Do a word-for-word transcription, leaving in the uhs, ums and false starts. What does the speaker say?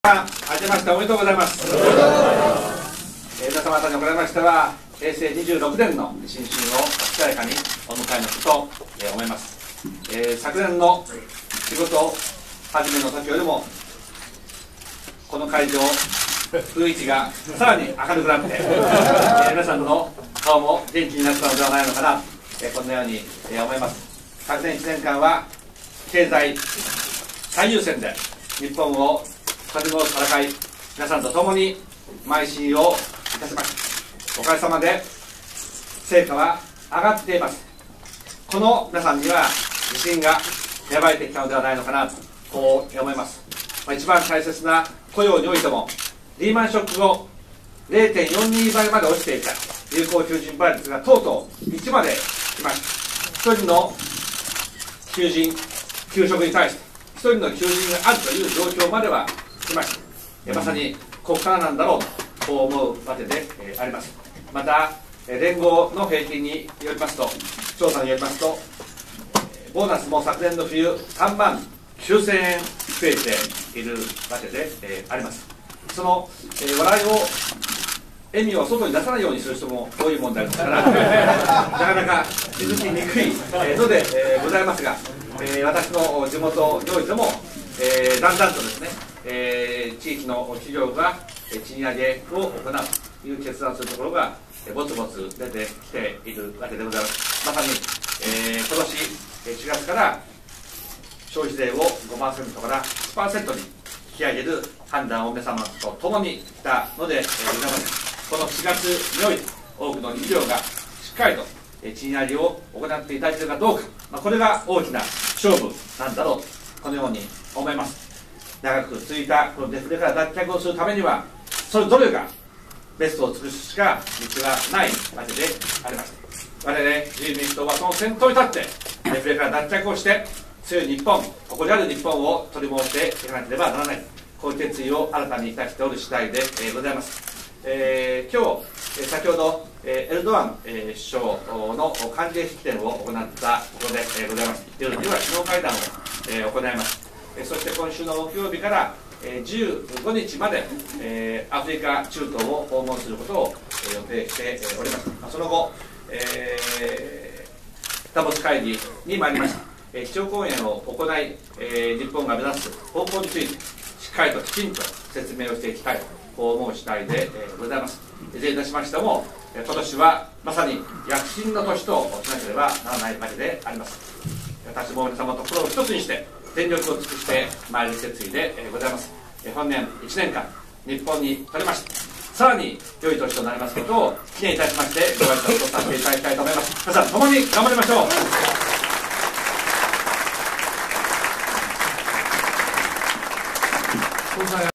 明けましておめでとうございます。えー、皆様方におかれましては、平成にじゅうろくねんの新春をしやかにお迎えのことと、えー、思います。えー、昨年の仕事始めの時よりも、この会場、雰囲気がさらに明るくなって、えー、皆さんの顔も元気になったのではないのかな、えー、こんなように、えー、思います。昨年いちねんかんは、経済最優先で日本を取り戻す戦い、皆さんと共に邁進をいたしました。おかげさまで成果は上がっています。この皆さんには自信が芽生えてきたのではないのかなとこう思います。まあ、一番大切な雇用においても、リーマンショック後 れいてんよんに 倍まで落ちていた有効求人倍率がとうとういちまで来ました。ひとりの求人、給食に対してひとりの求人があるという状況までは来ました。まさにここからなんだろうとこう思うわけであります。また連合の平均によりますと、調査によりますと、ボーナスも昨年の冬さんまんきゅうせんえん増えているわけであります。その笑いを、笑みを外に出さないようにする人も多い問題ですからなかなか気づきにくいのでございますが、私の地元においてもだんだんとですね、えー、地域の企業が賃上げを行うという決断するところがぼつぼつ出てきているわけでございます。まさに、えー、今年しがつから消費税を ごパーセント から いちパーセント に引き上げる判断を皆様と共にしたのでございます。このしがつにおいて多くの企業がしっかりと賃上げを行っていただけるかどうか、まあ、これが大きな勝負なんだろうとこのように思います。長く続いたこのデフレから脱却をするためには、それぞれがベストを尽くすしか道がないわけであります。我々自由民主党はその先頭に立ってデフレから脱却をして強い日本、誇りある日本を取り戻していかなければならない、こういう決意を新たにいたしておる次第でございます。えー、今日先ほどエルドアン首相の歓迎式典を行ったところでございます。夜には首脳会談を行います。そして今週の木曜日からじゅうごにちまでアフリカ中東を訪問することを予定しております。その後、えー、ダボス会議に参りました。基調講演を行い、日本が目指す方向についてしっかりときちんと説明をしていきたいとこう思う次第でございます。いずれにしましても、今年はまさに躍進の年としなければならないわけであります。私も皆様と心を一つにして全力を尽くしてまいる決意でございます。本年いちねんかん日本にとりまして、さらに良い年となりますことを記念いたしましてご挨拶をさせていただきたいと思います。皆さん共に頑張りましょう。